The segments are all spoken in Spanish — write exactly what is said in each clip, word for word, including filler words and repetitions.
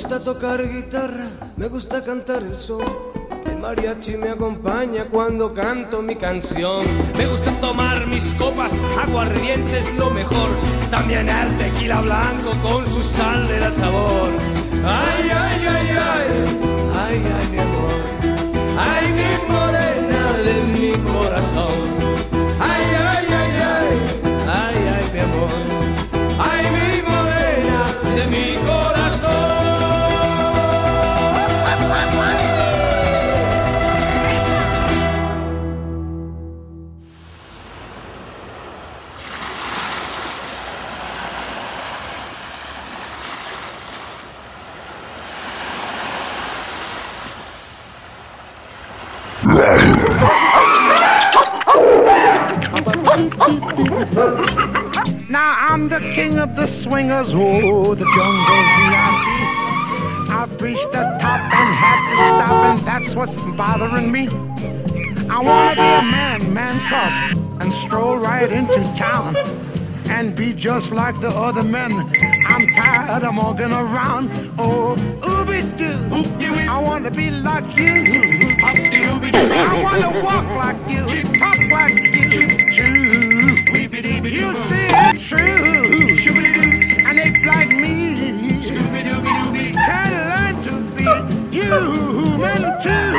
gusta tocar guitarra, me gusta cantar el son. El mariachi me acompaña cuando canto mi canción. Me gusta tomar mis copas, aguardiente es lo mejor. También el tequila blanco con su sal le da sabor. Ay, ay, ay, ay, ay, ay, mi amor. Ay, mi morena de mi corazón. Ay, ay, ay, ay, ay, ay, mi amor. Ay, mi morena de mi corazón. Now I'm the king of the swingers, oh, the jungle V I P. I've reached the top and had to stop, and that's what's bothering me. I wanna be a man, man cub, and stroll right into town, and be just like the other men. I'm tired of walking around, oh, ooby-doo. I wanna be like you. I wanna walk like you, talk like you, too. You see it's true, and if like me, can learn to be human too.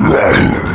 Live.